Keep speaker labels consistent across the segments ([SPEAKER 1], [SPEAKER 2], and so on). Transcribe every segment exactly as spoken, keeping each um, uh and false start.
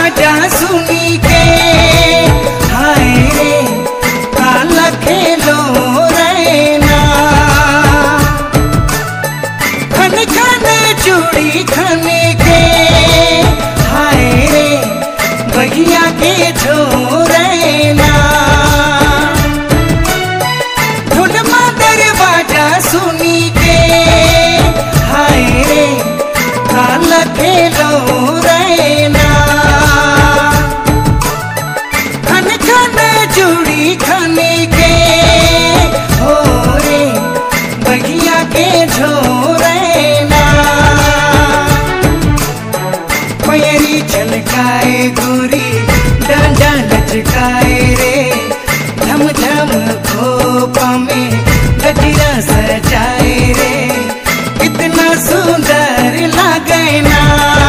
[SPEAKER 1] बाजा सुनी के हाय रे काला खेलो रैना। खन खन चूड़ी खन के हाय रे बगिया के झोरैना। ढोल मादर बाजा सुनी के हाय रे काला खेलो रैना। खन खन चूड़ी खन के हो रे बगिया के झोरैना। पैरी छलकाए गोरी डांडा लचकाए रे झम झम खोपा में गजरा सजाए रे कितना सुंदर लागे ना।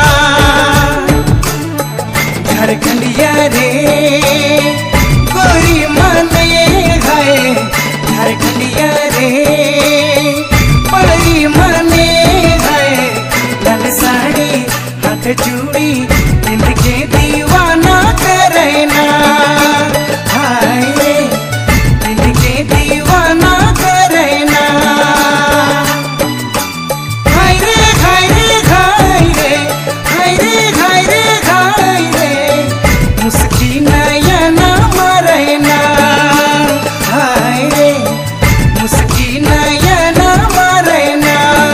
[SPEAKER 1] झारखंडिया रे गोरी माने है झारखंडिया रे बड़ी माने है। लाल साड़ी हाथ चूड़ी जिंदगी दीवाना करना हाय रे जिंदगी दीवाना करना। हाय रे हाय रे हाय रे हाय रे हाय रे हाय रे मुस्की नया ना मरना। हाय रे मुस्की नया ना मरना।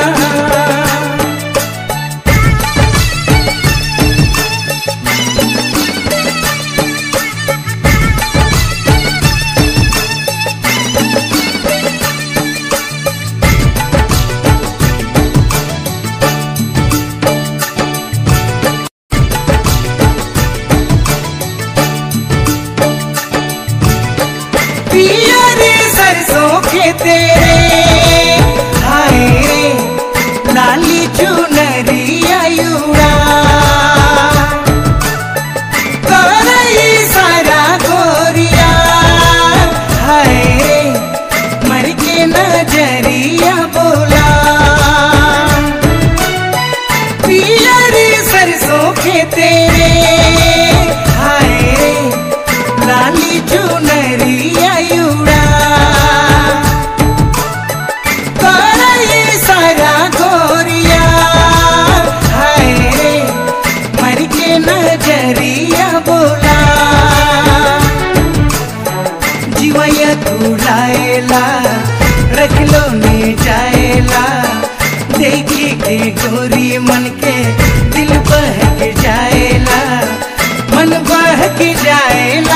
[SPEAKER 1] पिया रे सरसों के तेरे हाय रे लाली चुनरिया युड़ा। करई सारा गोरिया हाय रे मर के नजरिया बोला। पिया रे सरसों के तेरे हाय रे लाली चुनरिया युड़ा। करई सारा गोरिया हाय रे मर के नजरिया बोला। जीवया तुलाएला रख लो ने जाएला देखी के गोरी मन के दिल बहक जाएला मन बहक जाएला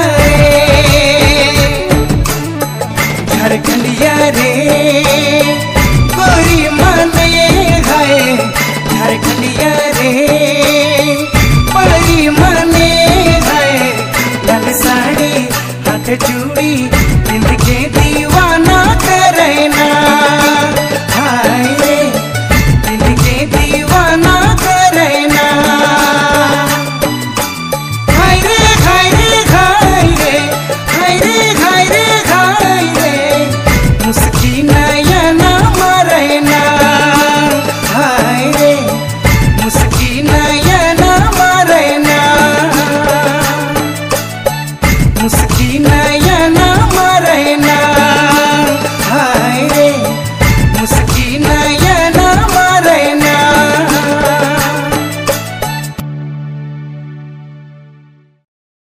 [SPEAKER 1] रे। झारखंडिया रे गोरी माने है झारखंडिया रे